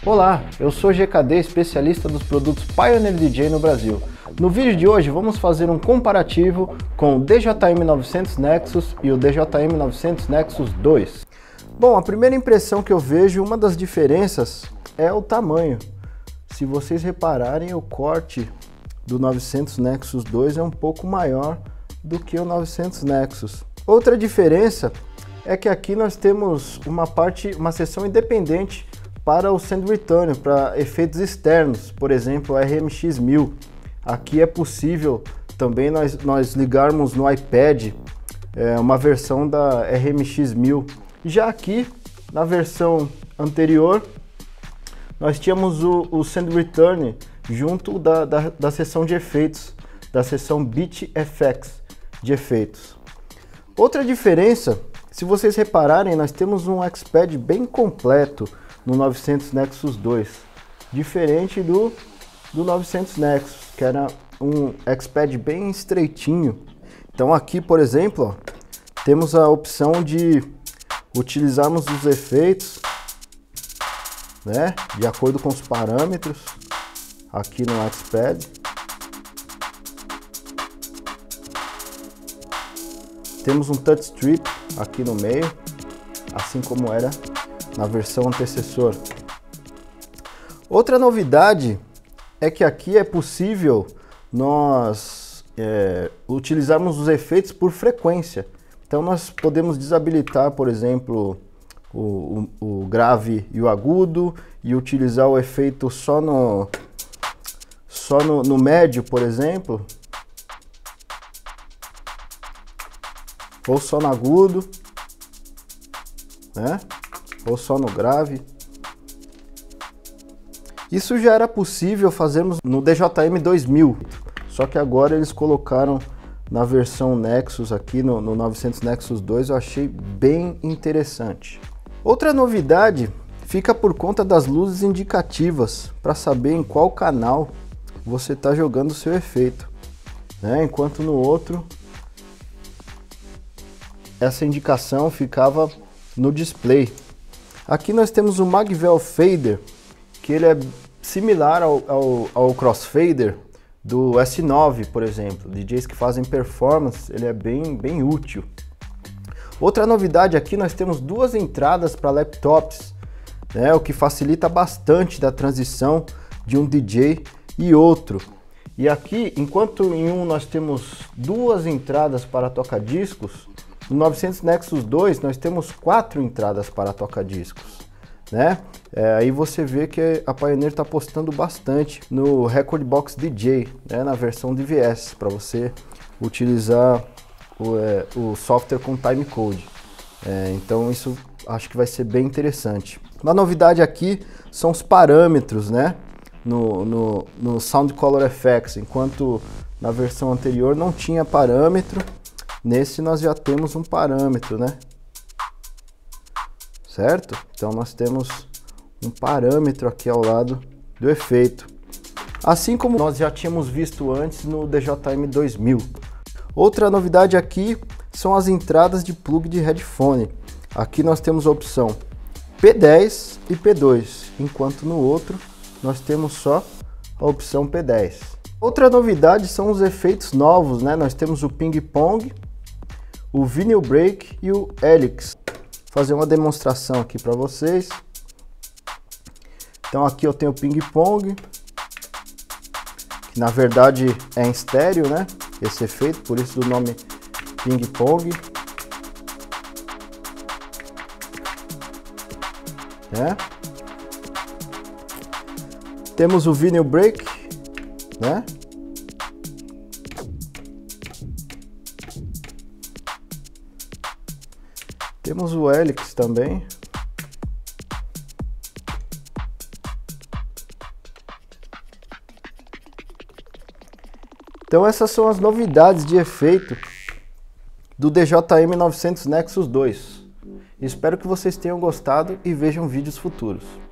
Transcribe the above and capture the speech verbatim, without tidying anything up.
Olá, eu sou G K D, especialista dos produtos Pioneer D J no Brasil. No vídeo de hoje vamos fazer um comparativo com o D J M novecentos Nexus e o D J M novecentos Nexus dois. Bom, a primeira impressão que eu vejo, uma das diferenças é o tamanho. Se vocês repararem, o corte do novecentos Nexus dois é um pouco maior do que o novecentos Nexus. Outra diferença é que aqui nós temos uma parte, uma seção independente para o Send Return, para efeitos externos, por exemplo, R M X mil. Aqui é possível também nós, nós ligarmos no iPad é, uma versão da R M X mil. Já aqui, na versão anterior, nós tínhamos o, o Send Return junto da, da, da seção de efeitos, da seção Beat F X de efeitos. Outra diferença, se vocês repararem, nós temos um X-Pad bem completo no novecentos Nexus dois, diferente do, do novecentos Nexus, que era um X-Pad bem estreitinho. Então aqui, por exemplo, ó, temos a opção de utilizarmos os efeitos, né, de acordo com os parâmetros aqui no X-Pad. Temos um touch strip aqui no meio, assim como era na versão antecessora. Outra novidade é que aqui é possível nós é, utilizarmos os efeitos por frequência. Então nós podemos desabilitar, por exemplo, o, o, o grave e o agudo, e utilizar o efeito só no, só no, no médio, por exemplo, ou só no agudo, né? Ou só no grave. Isso já era possível fazermos no D J M dois mil, só que agora eles colocaram na versão Nexus aqui, no, no novecentos Nexus dois, eu achei bem interessante. Outra novidade fica por conta das luzes indicativas, para saber em qual canal você está jogando o seu efeito, né? Enquanto no outro, essa indicação ficava no display. Aqui nós temos o Magvel Fader, que ele é similar ao, ao, ao Crossfader do S nove, por exemplo. D Js que fazem performance, ele é bem, bem útil. Outra novidade aqui, nós temos duas entradas para laptops, né, o que facilita bastante da transição de um D J e outro. E aqui, enquanto em um nós temos duas entradas para toca-discos, no novecentos Nexus dois nós temos quatro entradas para toca-discos, né? É, aí você vê que a Pioneer está apostando bastante no Rekordbox D J, né, na versão D V S, para você utilizar o, é, o software com timecode. É, então isso acho que vai ser bem interessante. Uma novidade aqui são os parâmetros, né, no, no, no Sound Color F X, enquanto na versão anterior não tinha parâmetro. Nesse nós já temos um parâmetro, né? Certo? Então nós temos um parâmetro aqui ao lado do efeito. Assim como nós já tínhamos visto antes no D J M dois mil. Outra novidade aqui são as entradas de plug de headphone. Aqui nós temos a opção P dez e P dois, enquanto no outro nós temos só a opção P dez. Outra novidade são os efeitos novos, né? Nós temos o Ping Pong, o Vinyl Break e o Helix. Vou fazer uma demonstração aqui para vocês. Então aqui eu tenho o Ping Pong, que na verdade é em estéreo, né? Esse efeito, por isso do nome Ping Pong. Né? Temos o Vinyl Break, né? Temos o Helix também. Então essas são as novidades de efeito do D J M novecentos Nexus dois. Espero que vocês tenham gostado e vejam vídeos futuros.